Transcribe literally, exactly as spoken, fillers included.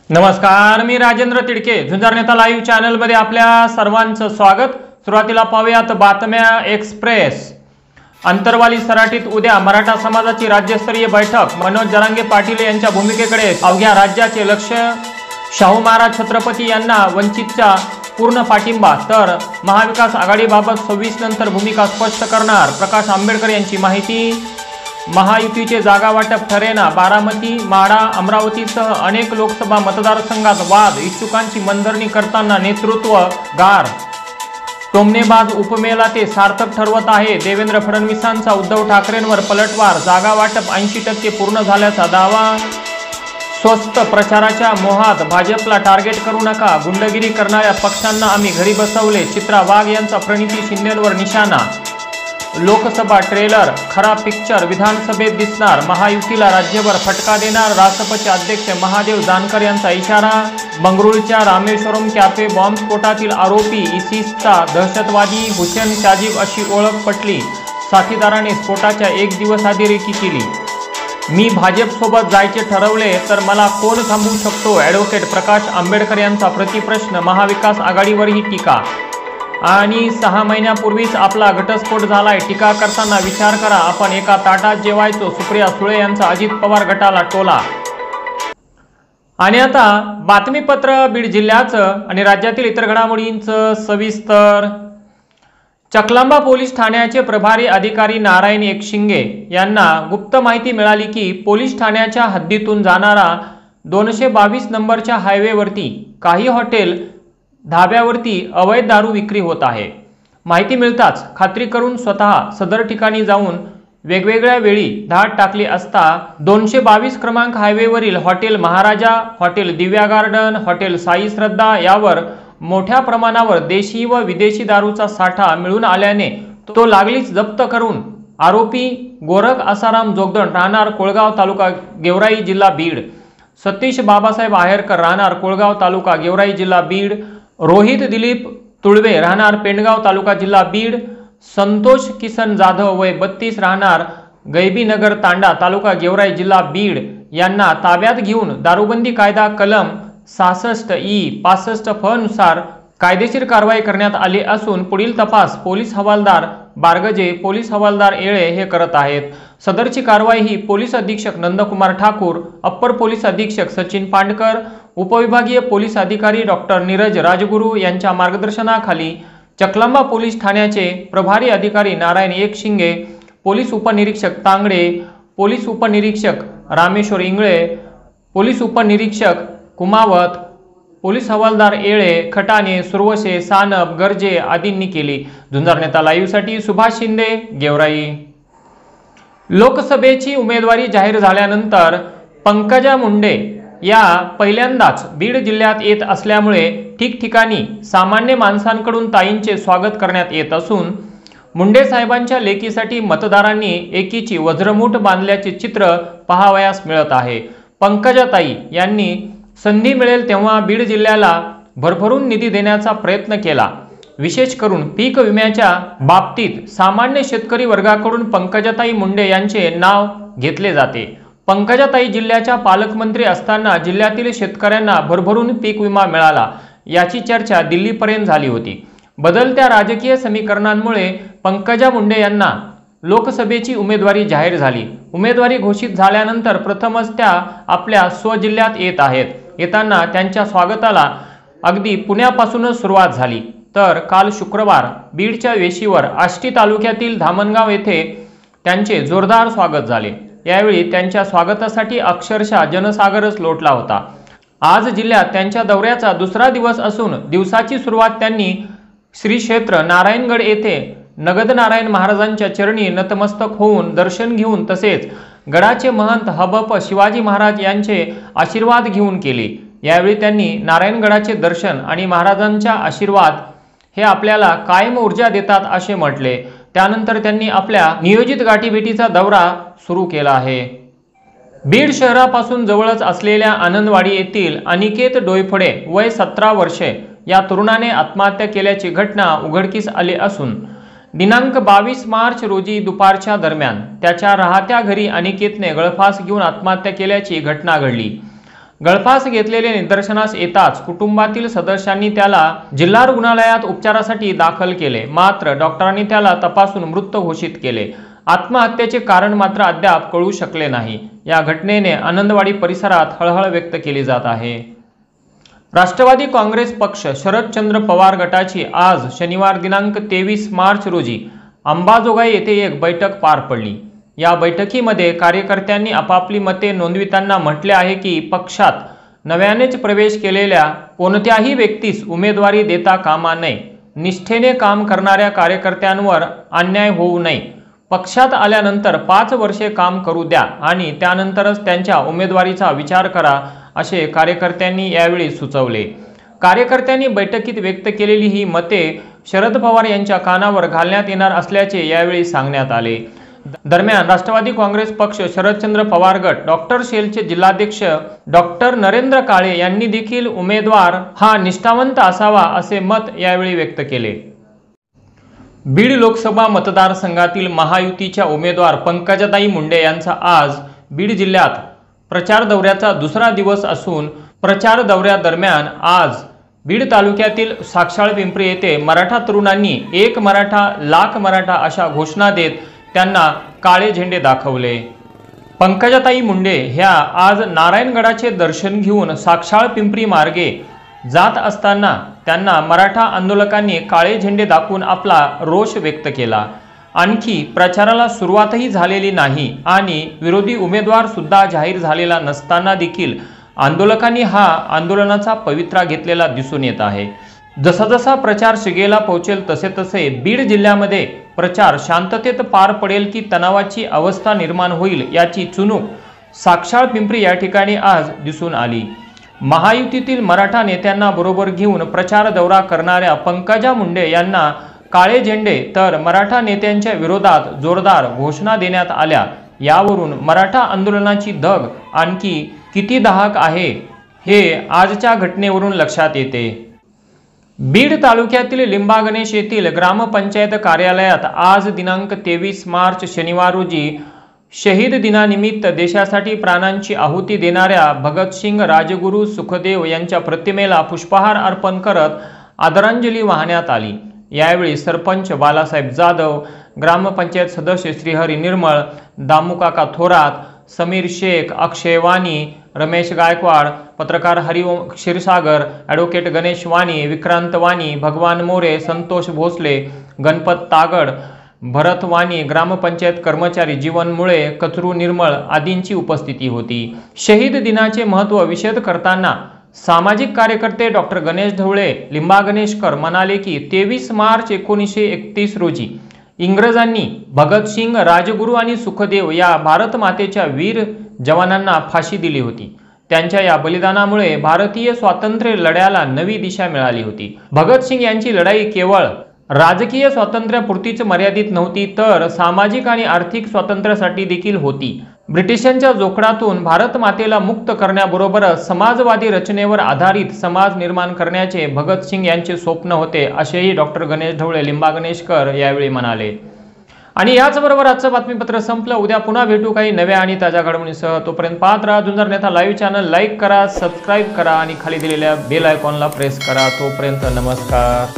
नमस्कार, मी राजेंद्र तिडके, झुंजार Neta live channel मध्ये आपल्या सर्वांचं स्वागत। सुरुवातीला पाहूयात बातम्या एक्सप्रेस। अंतरवाली सराटीत उद्या मराठा समाजाची राज्यस्तरीय बैठक। मनोज जरांगे पाटील यांच्या भूमिकेकडे अवघ्या राज्याचे लक्ष। शाहू महाराज छत्रपती यांना वंचितचा पूर्ण पाठिंबा, तर महाविकास आघाडीबाबत सव्वीस नंतर भूमिका स्पष्ट करणार। प्रकाश आंबेडकर यांची माहिती। महायुतीचे जागा वाटप ठरेना। बारामती, माढा, अमरावतीसह अनेक लोकसभा मतदारसंघात वाद। इच्छुकांची मनधरणी करताना नेतृत्व गार। टोमणेबाज उपमेला ते सार्थक ठरवत आहे। देवेंद्र फडणवीसांचा उद्धव ठाकरेंवर पलटवार। जागा वाटप ऐंशी टक्के पूर्ण झाल्याचा दावा। स्वस्त प्रचाराच्या मोहात भाजपला टार्गेट करू नका। गुंडगिरी करणाऱ्या पक्षांना आम्ही घरी बसवले। चित्रा वाघ यांचा प्रणिती शिंदेंवर निशाणा। लोकसभा ट्रेलर खरा पिक्चर विधानसभेत दिसणार। महायुतीला राज्यभर फटका देणार। राष्ट्रपती अध्यक्ष महादेव जानकर यांचा इशारा। बंगळुरूच्या रामेश्वरम कॅफे बॉम्बस्फोटातील आरोपी इसिसचा दहशतवादी हुसेन शाजीब अशी ओळख पटली। साथीदाराने स्फोटाच्या एक दिवस आधी रेकी केली। मी भाजपसोबत जायचे ठरवले तर मला कोण थांबवू शकतो? ॲडव्होकेट प्रकाश आंबेडकर यांचा प्रतिप्रश्न। महाविकास आघाडीवरही टीका। आणि सहा महिन्यापूर्वीच आपला घटस्फोट झालाय, टीका करताना विचार करा, आपण एका ताटात जेवायचो। सुप्रिया सुळे यांचा अजित पवार गटाला टोला। आणि आता बातमीपत्र बीड जिल्ह्याचं आणि राज्यातील इतर घडामोडींचं सविस्तर। चकलांबा पोलीस ठाण्याचे प्रभारी अधिकारी नारायण एकशिंगे यांना गुप्त माहिती मिळाली की पोलीस ठाण्याच्या हद्दीतून जाणारा दोनशे बावीस नंबरच्या हायवेवरती काही हॉटेल धाब्यावरती अवैध दारू विक्री होत आहे। माहिती मिळताच खात्री करून स्वतः सदर ठिकाणी जाऊन वेगवेगळ्या वेळी धाड टाकली असता दोनशे बावीस क्रमांक हायवेवरील hotel Maharaja, hotel Divya garden, hotel Sai Shraddha यावर मोठ्या प्रमाणावर देशी व विदेशी दारूचा साठा मिळून आल्याने तो लागलीच जप्त करून आरोपी गोरख आसाराम जोगदंड राहणार कोळगाव तालुका गेवराई जिल्हा बीड, सतीश बाबासाहेब आहेरकर राहणार कोळगाव तालुका गेवराई जिल्हा बीड, रोहित दिलीप तुळवे राहणार पेंडगाव तालुका जिल्हा बीड, संतोष किसन जाधव वय बत्तीस राहणार गैबीनगर तांडा तालुका गेवराई जिल्हा बीड यांना ताब्यात घेऊन दारूबंदी कायदा कलम सहासष्ट ई पासष्ट फ नुसार कायदेशीर कारवाई करण्यात आली असून पुढील तपास पोलीस हवालदार बारगजे, पोलीस हवालदार येळे हे करत आहेत। सदरची कारवाई ही पोलीस अधीक्षक नंदकुमार ठाकूर, अप्पर पोलीस अधीक्षक सचिन पांडकर, उपविभागीय पोलीस अधिकारी डॉक्टर नीरज राजगुरू यांच्या मार्गदर्शनाखाली चकलांबा पोलीस ठाण्याचे प्रभारी अधिकारी नारायण एकशिंगे, पोलीस उपनिरीक्षक तांगडे, पोलीस उपनिरीक्षक रामेश्वर इंगळे, पोलीस उपनिरीक्षक कुमावत, पोलीस हवालदार येळे, खटाने, सुरवसे, सानप, गरजे आदींनी केली। झुंजार नेता लाईव्ह साठी सुभाष शिंदे, गेवराई। लोकसभेची उमेदवारी जाहीर झाल्यानंतर पंकजा मुंडे या पहिल्यांदाच बीड जिल्ह्यात येत असल्यामुळे ठिकठिकाणी सामान्य माणसांकडून ताईंचे स्वागत करण्यात येत असून मुंडे साहेबांच्या लेकीसाठी मतदारांनी एकीची वज्रमूठ बांधल्याचे चित्र पाहावयास मिळत आहे। पंकजाताई यांनी संधी मिळेल तेव्हा बीड जिल्ह्याला भरभरून निधी देण्याचा प्रयत्न केला। विशेष करून पीक विम्याच्या बाबतीत सामान्य शेतकरी वर्गाकडून पंकजाताई मुंडे यांचे नाव घेतले जाते। पंकजाताई जिल्ह्याच्या पालकमंत्री असताना जिल्ह्यातील शेतकऱ्यांना भरभरून पीक विमा मिळाला याची चर्चा दिल्लीपर्यंत झाली होती। बदलत्या राजकीय समीकरणांमुळे पंकजा मुंडे यांना लोकसभेची उमेदवारी जाहीर झाली। उमेदवारी घोषित झाल्यानंतर प्रथमच त्या आपल्या स्वजिल्ह्यात येत आहेत। येताना त्यांच्या स्वागताला अगदी पुण्यापासूनच सुरुवात झाली, तर काल शुक्रवार बीडच्या वेशीवर आष्टी तालुक्यातील धामणगाव येथे त्यांचे जोरदार स्वागत झाले। यावेळी त्यांच्या स्वागतासाठी अक्षरशः जनसागरच लोटला होता। आज जिल्ह्यात त्यांच्या दौऱ्याचा दुसरा दिवस असून दिवसाची सुरुवात त्यांनी श्री क्षेत्र नारायणगड येथे नगद नारायण महाराजांच्या चरणी नतमस्तक होऊन दर्शन घेऊन तसेच गडाचे महंत हबप शिवाजी महाराज यांचे आशीर्वाद घेऊन केले। यावेळी त्यांनी नारायणगडाचे दर्शन आणि महाराजांच्या आशीर्वाद हे आपल्याला कायम ऊर्जा देतात असे म्हटले। त्यानंतर त्यांनी आपल्या नियोजित गाठीभेटीचा दौरा सुरू केला आहे। बीड शहरापासून जवळच असलेल्या आनंदवाडी येथील अनिकेत डोईफळे वय सतरा वर्षे या तरुणाने आत्महत्या केल्याची घटना उघडकीस आली असून दिनांक बावीस मार्च रोजी दुपारच्या दरम्यान त्याच्या राहत्या घरी अनिकेतने गळफास घेऊन आत्महत्या केल्याची घटना घडली। गळफास घेतलेले निदर्शनास येताच कुटुंबातील सदस्यांनी त्याला जिल्हा रुग्णालयात उपचारासाठी दाखल केले, मात्र डॉक्टरांनी त्याला तपासून मृत घोषित केले। आत्महत्येचे कारण मात्र अद्याप कळू शकले नाही। या घटनेने आनंदवाडी परिसरात हळहळ व्यक्त केली जात आहे। राष्ट्रवादी काँग्रेस पक्ष शरदचंद्र पवार गटाची आज शनिवार दिनांक तेवीस मार्च रोजी अंबाजोगाई येथे एक बैठक पार पडली। या बैठकीमध्ये कार्यकर्त्यांनी आपापली मते नोंदविताना म्हटले आहे की पक्षात नव्यानेच प्रवेश केलेल्या कोणत्याही व्यक्तीस उमेदवारी देता कामा नये, निष्ठेने काम करणाऱ्या कार्यकर्त्यांवर अन्याय होऊ नये, पक्षात आल्यानंतर पाच वर्षे काम करू द्या आणि त्यानंतरच त्यांच्या उमेदवारीचा विचार करा, असे कार्यकर्त्यांनी यावेळी सुचवले। कार्यकर्त्यांनी बैठकीत व्यक्त केलेली ही मते शरद पवार यांच्या कानावर घालण्यात येणार असल्याचे यावेळी सांगण्यात आले। दरम्यान राष्ट्रवादी काँग्रेस पक्ष शरदचंद्र पवार गट डॉक्टर सेलचे जिल्हाध्यक्ष डॉक्टर नरेंद्र काळे यांनी देखील उमेदवार हा निष्ठावंत असावा असे मत यावेळी व्यक्त केले। बीड लोकसभा मतदारसंघातील महायुतीच्या उमेदवार पंकजाताई मुंडे यांचा आज बीड जिल्ह्यात प्रचार दौऱ्याचा दुसरा दिवस असून प्रचार दौऱ्यादरम्यान आज बीड तालुक्यातील साक्षाळ पिंपरी येथे मराठा तरुणांनी एक मराठा लाख मराठा अशा घोषणा देत त्यांना काळे झेंडे दाखवले। पंकजाताई मुंडे ह्या आज नारायणगडाचे दर्शन घेऊन साक्षाळ पिंपरी मार्गे जात असताना त्यांना मराठा आंदोलकांनी काळे झेंडे दाखवून आपला रोष व्यक्त केला। आणखी प्रचाराला सुरुवातही झालेली नाही आणि विरोधी उमेदवार सुद्धा जाहीर झालेला नसताना देखील आंदोलकांनी हा आंदोलनाचा पवित्रा घेतलेला दिसून येत आहे। जसा जसा प्रचार शिगेला पोहोचेल तसे तसे बीड जिल्ह्यामध्ये प्रचार शांततेत पार पडेल की तणावाची अवस्था निर्माण होईल याची चुणूक साक्षाळ पिंपरी या ठिकाणी आज दिसून आली। महायुतीतील मराठा नेत्यांना बरोबर घेऊन प्रचार दौरा करणाऱ्या पंकजा मुंडे यांना काळे झेंडे तर मराठा नेत्यांच्या विरोधात जोरदार घोषणा देण्यात आल्या। यावरून मराठा आंदोलनाची धग आणखी किती दाहक आहे हे आजच्या घटनेवरून लक्षात येते। बीड तालुक्यातील लिंबागणेश येथील ग्रामपंचायत कार्यालयात आज दिनांक तेवीस मार्च शनिवार रोजी शहीद दिनानिमित्त देशासाठी प्राणांची आहुती देणाऱ्या भगतसिंग राजगुरू सुखदेव यांच्या प्रतिमेला पुष्पहार अर्पण करत आदरांजली वाहण्यात आली। यावेळी सरपंच बालासाहेब जाधव, ग्रामपंचायत सदस्य श्रीहरी निर्मळ, दामुकाका थोरात, समीर शेख, अक्षय वाणी, रमेश गायकवाड, पत्रकार हरिओम क्षीरसागर, ॲडव्होकेट गणेश वाणी, विक्रांत वाणी, भगवान मोरे, संतोष भोसले, गणपत तागड, भरत वाणी, ग्रामपंचायत कर्मचारी जीवन मुळे, कचरू निर्मळ आदींची उपस्थिती होती। शहीद दिनाचे महत्त्व विशद करताना सामाजिक कार्यकर्ते डॉक्टर गणेश ढवळे लिंबागणेशकर म्हणाले की तेवीस मार्च एकोणीसशे एकतीस रोजी इंग्रजांनी भगतसिंग, राजगुरू आणि सुखदेव या भारत मातेच्या वीर जवानांना फाशी दिली होती। त्यांच्या या बलिदानामुळे भारतीय स्वातंत्र्य लढ्याला नवी दिशा मिळाली होती। भगतसिंग यांची लढाई केवळ राजकीय स्वातंत्र्यापुरतीच मर्यादित नव्हती तर सामाजिक आणि आर्थिक स्वातंत्र्यासाठी देखील होती। ब्रिटिशांच्या जोखडातून भारत मातेला मुक्त करण्याबरोबरच समाजवादी रचनेवर आधारित समाज निर्माण करण्याचे भगतसिंग यांचे स्वप्न होते, असेही डॉक्टर गणेश ढवळे लिंबागणेशकर यावेळी म्हणाले। आणि याचबरोबर आजचं बातमीपत्र संपलं। उद्या पुन्हा भेटू काही नव्या आणि ताज्या घडामोडींसह। तोपर्यंत पाहत राहा Zunjar Neta live channel. Like करा, सबस्क्राईब करा आणि खाली दिलेल्या बेल आयकॉनला प्रेस करा। तोपर्यंत नमस्कार।